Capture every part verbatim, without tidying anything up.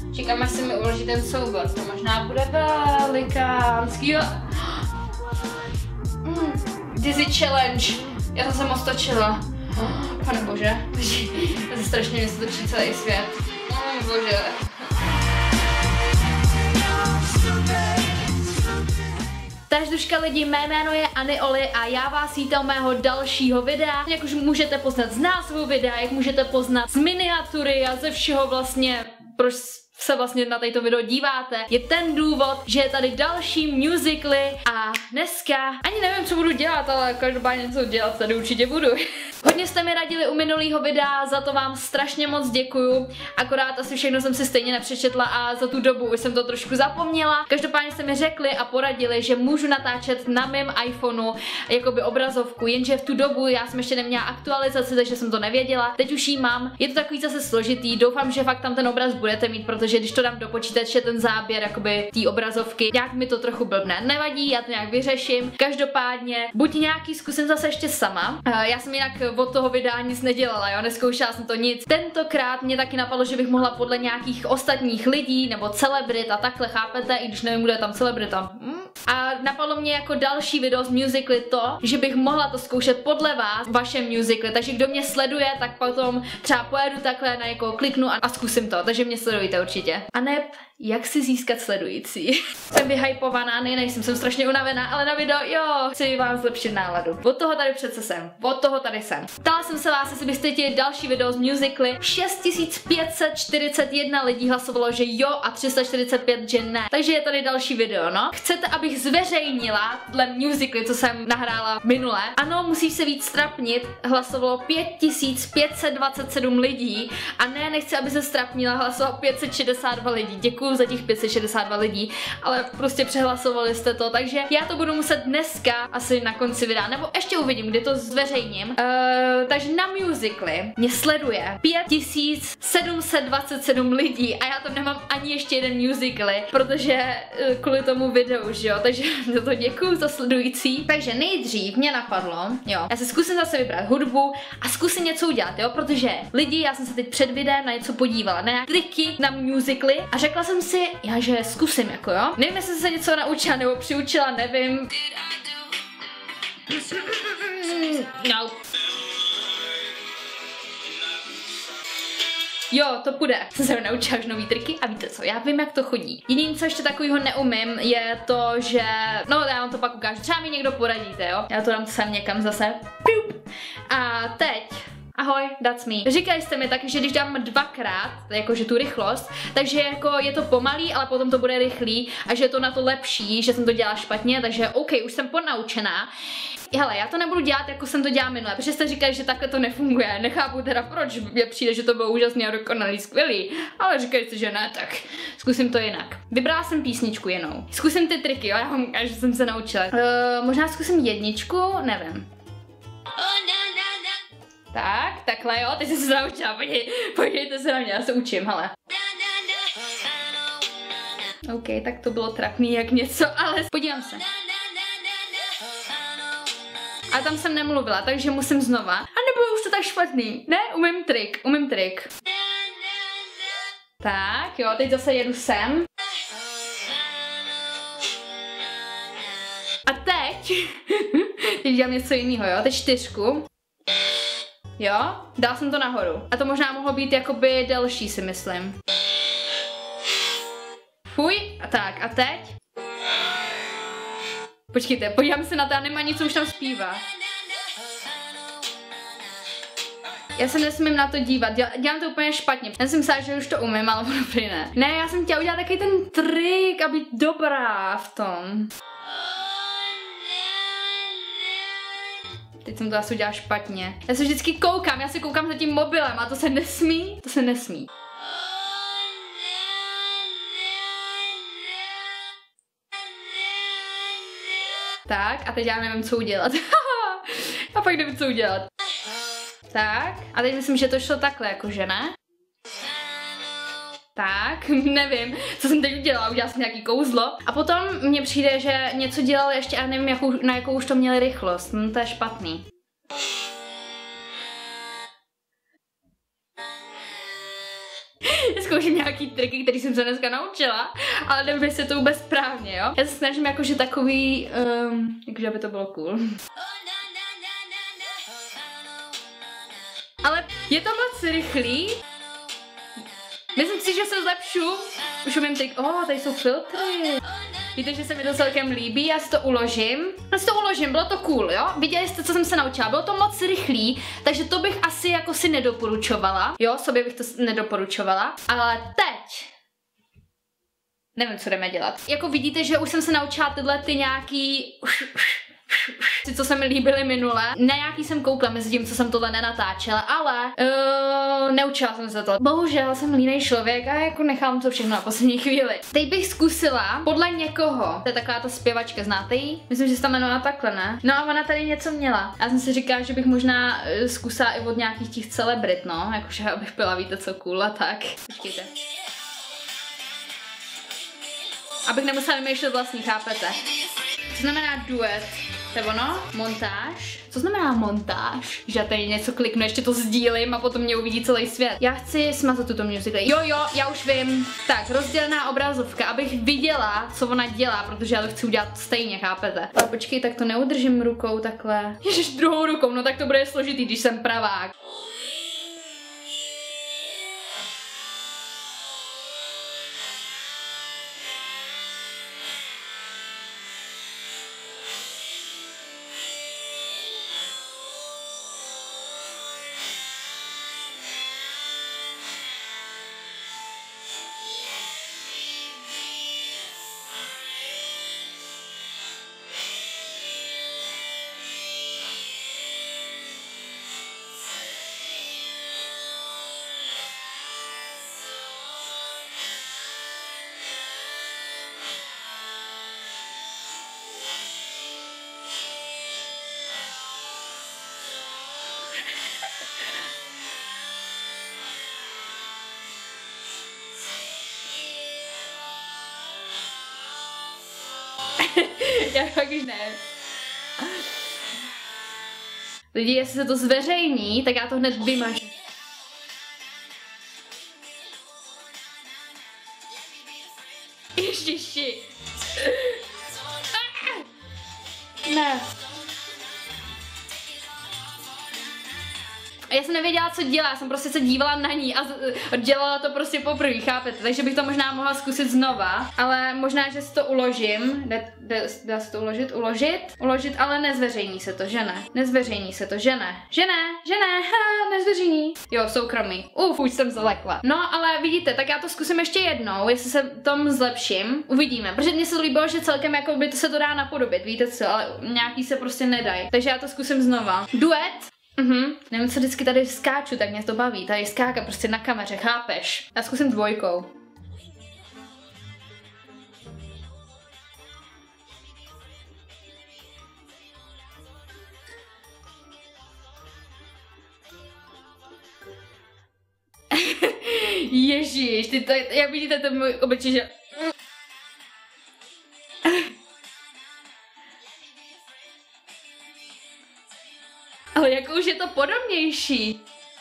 Čekám, až se mi uloží ten soubor, to možná bude velikánský. Mm, Dizzy Challenge, já jsem se moc točila. Oh, pane bože, to se strašně mě se točí celý svět. Oh, bože. Tažduška lidi, mé jméno je Anny Oli a já vás vítám u mého dalšího videa. Jak už můžete poznat z názvu videa, jak můžete poznat z miniatury a ze všeho vlastně, proč se vlastně na této video díváte, je ten důvod, že je tady další musicaly a dneska ani nevím, co budu dělat, ale každopádně něco dělat tady určitě budu. Hodně jste mi radili u minulého videa, za to vám strašně moc děkuju, akorát asi všechno jsem si stejně nepřečetla a za tu dobu už jsem to trošku zapomněla. Každopádně jste mi řekli a poradili, že můžu natáčet na mém iPhoneu jakoby obrazovku, jenže v tu dobu já jsem ještě neměla aktualizaci, takže jsem to nevěděla. Teď už ji mám, je to takový zase složitý, doufám, že fakt tam ten obraz budete mít, protože když to dám do počítače, ten záběr jakoby té obrazovky, nějak mi to trochu blbne. Nevadí, já to nějak vyřeším. Každopádně buď nějaký zkusím zase ještě sama. Uh, já jsem jinak od toho videa nic nedělala, jo, neskoušela jsem to nic. Tentokrát mě taky napadlo, že bych mohla podle nějakých ostatních lidí nebo celebrit a takhle, chápete, i když nevím, kdo je tam celebrita. Hm? A napadlo mě jako další video z musically to, že bych mohla to zkoušet podle vás, vaše musically, takže kdo mě sleduje, tak potom třeba pojedu takhle na někoho, kliknu a, a zkusím to, takže mě sledujte určitě. A neb, jak si získat sledující. Jsem vyhypovaná, ne, nejsem, jsem strašně unavená, ale na video, jo, chci vám zlepšit náladu. Od toho tady přece jsem, od toho tady jsem. Ptala jsem se vás, jestli byste chtěli další video z musically. šest tisíc pět set čtyřicet jedna lidí hlasovalo, že jo a tři sta čtyřicet pět, že ne. Takže je tady další video, no. Chcete, abych zveřejnila dle musically, co jsem nahrála minule? Ano, musí se víc strapnit. Hlasovalo pět tisíc pět set dvacet sedm lidí a ne, nechci, aby se strapnila, hlasovalo pět set šedesát dva lidí. Děkuju za těch pět set šedesát dva lidí, ale prostě přehlasovali jste to, takže já to budu muset dneska asi na konci videa, nebo ještě uvidím, kdy to zveřejním. Uh, takže na musically mě sleduje pět tisíc sedm set dvacet sedm lidí a já tam nemám ani ještě jeden musically, protože uh, kvůli tomu videu, že jo, takže za to děkuju za sledující. Takže nejdřív mě napadlo, jo, já si zkusím zase vybrat hudbu a zkusím něco udělat, jo, protože lidi, já jsem se teď před videem na něco podívala, na nějaké triky na musically a řekla jsem si, já že zkusím, jako jo. Nevím, jestli jsem se něco naučila nebo přiučila, nevím. No. Jo, to půjde. Jsem se naučila už nový triky a víte co, já vím, jak to chodí. Jediné, co ještě takového neumím, je to, že... No, já vám to pak ukážu. Třeba mi někdo poradíte, jo. Já to dám sem někam zase. A teď... Ahoj, that's me. Říkali jste mi taky, že když dám dvakrát, jakože tu rychlost, takže jako je to pomalý, ale potom to bude rychlý a že je to na to lepší, že jsem to dělala špatně, takže OK, už jsem ponaučená. Hele, já to nebudu dělat, jako jsem to dělala minule, protože jste říkali, že takhle to nefunguje. Nechápu teda, proč mě přijde, že to bylo úžasně a dokonalý, skvělý, ale říkali jste, že ne, tak zkusím to jinak. Vybrala jsem písničku jinou. Zkusím ty triky, jo, já vám ukážu, že jsem se naučila. Uh, možná zkusím jedničku, nevím. Tak, takhle jo, teď jsem se naučila, podívej, podívejte se na mě, já se učím, hele. OK, tak to bylo trapný jak něco, ale podívám se. A tam jsem nemluvila, takže musím znova. A nebylo už to tak špatný, ne? Umím trik, umím trik. Tak, jo, teď zase jedu sem. A teď, teď dělám něco jiného, jo, teď čtyřku. Jo, dala jsem to nahoru. A to možná mohlo být jakoby delší, si myslím. Fuj, a tak, a teď? Počkejte, podívám se na to, já nemá nic, co už tam zpívá. Já se nesmím na to dívat, dělám to úplně špatně. Já jsem myslela, že už to umím, ale ono prý ne. Ne, já jsem chtěla udělat takový ten trik a být dobrá v tom. Teď jsem to asi udělala špatně. Já se vždycky koukám, já se koukám za tím mobilem a to se nesmí, to se nesmí. Tak, a teď já nevím, co udělat. A pak nevím, co udělat. Tak, a teď myslím, že to šlo takhle, jakože ne? Tak, nevím, co jsem teď udělala, udělala jsem nějaký kouzlo. A potom mně přijde, že něco dělal ještě a nevím, jakou, na jakou už to měli rychlost. No to je špatný. Zkouším nějak nějaký triky, které jsem se dneska naučila, ale nevím, jestli je to vůbec správně, jo. Já se snažím jakože takový, um, jakože aby to bylo cool. Ale je to moc rychlý. Myslím si, že se zlepšu. Už umím teď, oh, tady jsou filtry. Víte, že se mi to celkem líbí, já si to uložím. Já si to uložím, bylo to cool, jo? Viděli jste, co jsem se naučila, bylo to moc rychlý, takže to bych asi jako si nedoporučovala. Jo, sobě bych to nedoporučovala. Ale teď nevím, co jdeme dělat. Jako vidíte, že už jsem se naučila tyhle ty nějaký co se mi líbily minule. Na nějaký jsem koukla mezi tím, co jsem tohle nenatáčela, ale uh, neučila jsem se to. Bohužel jsem línej člověk a jako nechám to všechno na poslední chvíli. Teď bych zkusila podle někoho. To je taková ta zpěvačka, znáte ji? Myslím, že se tam jmenovala takhle, ne? No a ona tady něco měla. Já jsem si říkala, že bych možná uh, zkusila i od nějakých těch celebrit, no. Jakože abych byla, víte co, cool a tak. Počkejte. Abych nemusela vymýšlet vlastní, chápete? Co znamená duet? To je ono? Montáž? Co znamená montáž? Že já tady něco kliknu, ještě to sdílím a potom mě uvidí celý svět. Já chci smazat tuto music. Jo, jo, já už vím. Tak, rozdělená obrazovka, abych viděla, co ona dělá, protože já to chci udělat stejně, chápete? Ale počkej, tak to neudržím rukou takhle. Ježiš, druhou rukou, no tak to bude složitý, když jsem pravák. Já fakt už ne. Lidi, jestli se to zveřejní, tak já to hned vymažu. Ježiši. Ne. A já jsem nevěděla, co dělá, já jsem prostě se dívala na ní a dělala to prostě poprvé, chápete? Takže bych to možná mohla zkusit znova, ale možná, že si to uložím. Jde, jde, dá se to uložit? Uložit? Uložit, ale nezveřejní se to, že ne? Nezveřejní se to, že ne? Že ne? Že ne? Ha, nezveřejní. Jo, soukromí. Uf, už jsem zalekla. No, ale vidíte, tak já to zkusím ještě jednou, jestli se tom zlepším. Uvidíme, protože mně se to líbilo, že celkem jako by to se to dá napodobit, víte co, ale nějaký se prostě nedají. Takže já to zkusím znova. Duet. Mhm, nevím, co vždycky tady skáču, tak mě to baví, tady skáka prostě na kameře, chápeš? Já zkusím dvojkou. Ježíš, ty to, jak vidíte, to můj obličej, že... Ale jako už je to podobnější.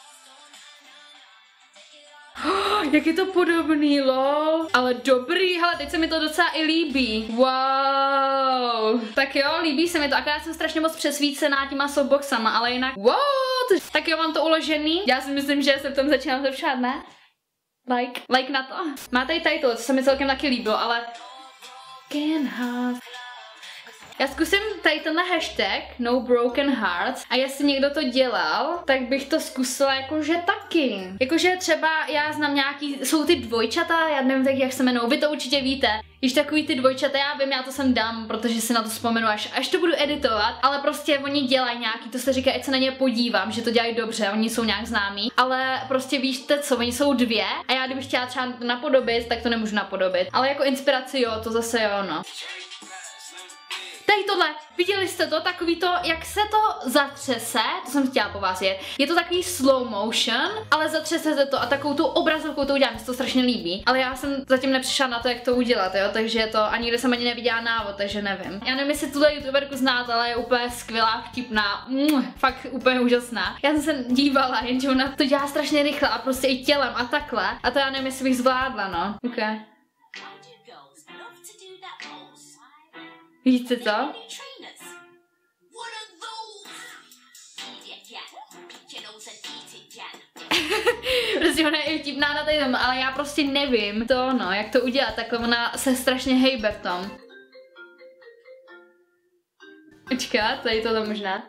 Oh, jak je to podobný, lol. Ale dobrý, hele, teď se mi to docela i líbí. Wow. Tak jo, líbí se mi to, akorát jsem strašně moc přesvícená těma softboxama, ale jinak... Wow. Tak jo, mám to uložený. Já si myslím, že se v tom začínám zlepšovat, ne? Like, like na to. Má tady title, co se mi celkem taky líbilo, ale... Can have... Já zkusím tady tenhle hashtag No Broken Hearts a jestli někdo to dělal, tak bych to zkusila jakože taky. Jakože třeba já znám nějaký, jsou ty dvojčata, já nevím tak, jak se jmenou, vy to určitě víte. Když takový ty dvojčata, já vím, já to sem dám, protože si na to vzpomenu, až, až to budu editovat, ale prostě oni dělají nějaký, to se říká, ať se na ně podívám, že to dělají dobře, oni jsou nějak známí, ale prostě víte co, oni jsou dvě a já kdybych chtěla třeba napodobit, tak to nemůžu napodobit, ale jako inspiraci jo, to zase jo, no. tady tohle, viděli jste to, takový to, jak se to zatřese, to jsem chtěla po vás jet. Je to takový slow motion, ale zatřese se to a takovou tu obrazovkou to udělám, mi se to strašně líbí. Ale já jsem zatím nepřišla na to, jak to udělat, jo, takže to ani nikde jsem ani neviděla návod, takže nevím. Já nevím, jestli tuhle youtuberku znáte, ale je úplně skvělá, vtipná, mm, fakt úplně úžasná. Já jsem se dívala, jenže ona to dělá strašně rychle a prostě i tělem a takhle. A to já nevím, jestli bych zvládla, no. Okay. Víte to? Prostě ona je vtipná na tady tom, ale já prostě nevím to, no, jak to udělat, takhle ona se strašně hejbe v tom. Počkat, tady to tam možná.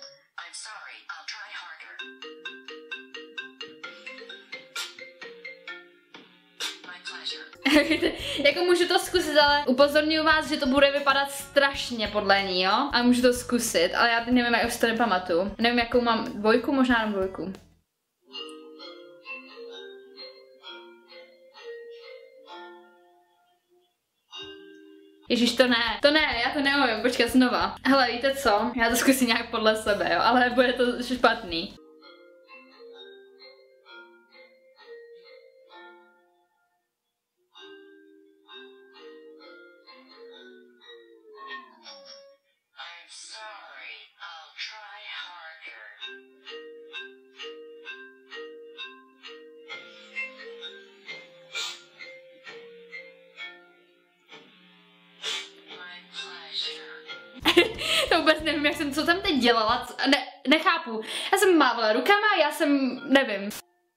Jako můžu to zkusit, ale upozorňuji vás, že to bude vypadat strašně podle ní, jo? A můžu to zkusit, ale já nevím, jak už to nepamatuju. Nevím, jakou mám dvojku, možná jenom dvojku. Ježíš, to ne, to ne, já to neumím, počkat znova. Hele, víte co? Já to zkusím nějak podle sebe, jo, ale bude to špatný. To vůbec nevím, jak jsem, co tam teď dělala, co, ne, nechápu. Já jsem mávala rukama, já jsem, nevím.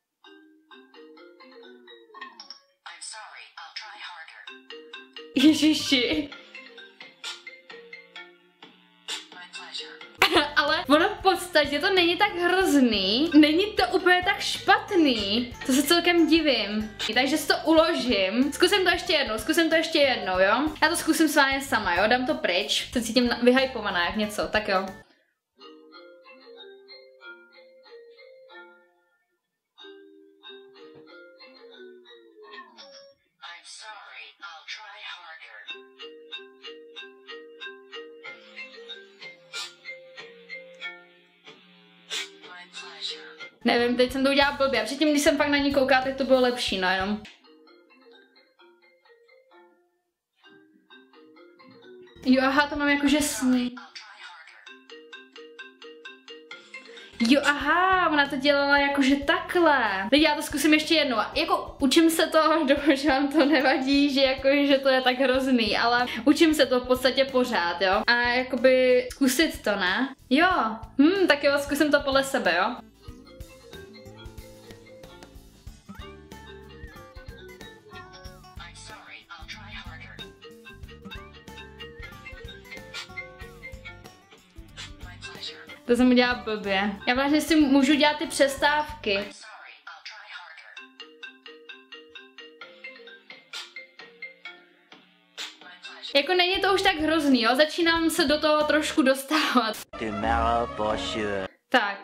Ježiši. Ale ono v podstatě to není tak hrozný, není to úplně tak špatný, to se celkem divím. Takže si to uložím, zkusím to ještě jednou, zkusím to ještě jednou, jo. Já to zkusím s vámi sama, jo, dám to pryč, se cítím vyhypovaná jak něco, tak jo. Nevím, teď jsem to udělala blbě. Předtím, když jsem fakt na ní koukala, tak to bylo lepší, no jenom. Jo, aha, to mám jakože sny. Jo, aha, ona to dělala jakože takhle. Teď já to zkusím ještě jednou. Jako učím se to, doufám, že vám to nevadí, že jakože to je tak hrozný, ale učím se to v podstatě pořád, jo. A jakoby zkusit to, ne? Jo, hm, tak jo, zkusím to podle sebe, jo. To jsem udělala blbě. Já vlastně si můžu dělat ty přestávky. Jako není to už tak hrozný, jo? Začínám se do toho trošku dostávat. Tak.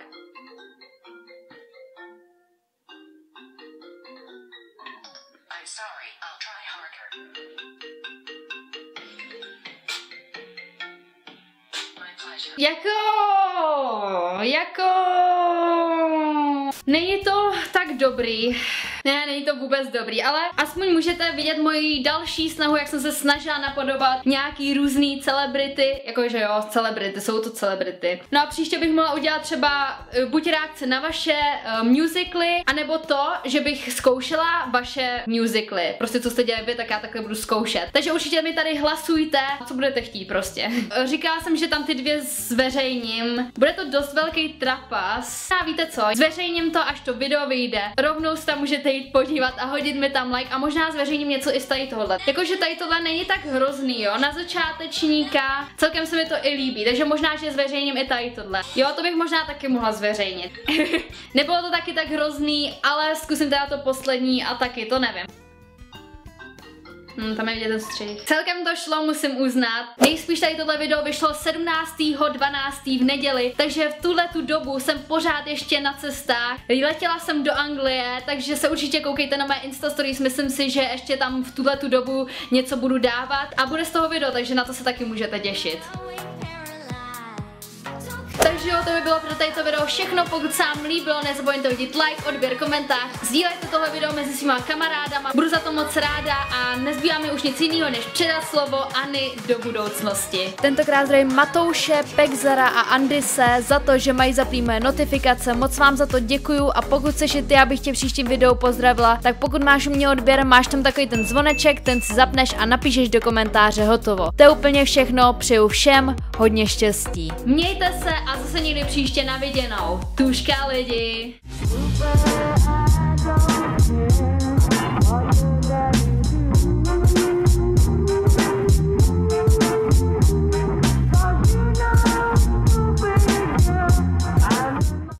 Jako, jako, není to tak dobrý. Ne, není to vůbec dobrý, ale aspoň můžete vidět moji další snahu, jak jsem se snažila napodobovat nějaký různý celebrity, jakože jo, celebrity, jsou to celebrity. No a příště bych mohla udělat třeba buď reakce na vaše uh, musicaly, anebo to, že bych zkoušela vaše musicaly. Prostě co jste dělali vy, tak já takhle budu zkoušet. Takže určitě mi tady hlasujte, co budete chtít prostě. Říkala jsem, že tam ty dvě zveřejním. Bude to dost velký trapas. A víte co, zveřejním to, až to video vyjde. Rovnou se tam můžete jít podívat a hodit mi tam like a možná zveřejním něco i z tady tohle. Jakože tady tohle není tak hrozný, jo, na začátečníka, celkem se mi to i líbí, takže možná, že zveřejním i tady tohle. Jo, to bych možná taky mohla zveřejnit. Nebylo to taky tak hrozný, ale zkusím teda to poslední a taky, to nevím. Hmm, tam je vidět ten střih. Celkem to šlo, musím uznat. Nejspíš tady tohle video vyšlo sedmnáctého dvanáctého v neděli, takže v tuhle tu dobu jsem pořád ještě na cestách. Letěla jsem do Anglie, takže se určitě koukejte na mé Insta stories, myslím si, že ještě tam v tuhle tu dobu něco budu dávat a bude z toho video, takže na to se taky můžete těšit. Takže jo, to by bylo pro této video všechno, pokud se vám líbilo, nezapomeňte hodit like, odběr, komentář, sdílejte tohle video mezi svýma kamarádama, budu za to moc ráda a nezbývá mi už nic jiného, než předat slovo Anny do budoucnosti. Tentokrát zdravím Matouše, Pexera a Andise za to, že mají zaplý moje notifikace, moc vám za to děkuju a pokud chceš i ty, abych tě v příštím videu pozdravila, tak pokud máš u mě odběr, máš tam takový ten zvoneček, ten si zapneš a napíšeš do komentáře hotovo. To je úplně všechno, přeju všem hodně štěstí. Mějte se a zase někdy příště na viděnou. Tuška lidi.